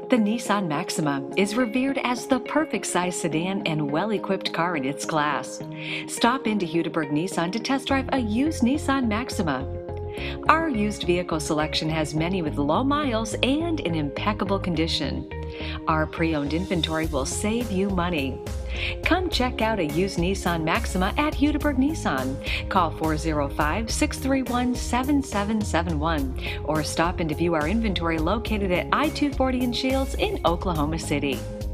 The Nissan Maxima is revered as the perfect size sedan and well-equipped car in its class. Stop into Hudiburg Nissan to test drive a used Nissan Maxima. Our used vehicle selection has many with low miles and in impeccable condition. Our pre-owned inventory will save you money. Come check out a used Nissan Maxima at Hudiburg Nissan. Call 405-631-7771 or stop in to view our inventory located at I-240 in Shields in Oklahoma City.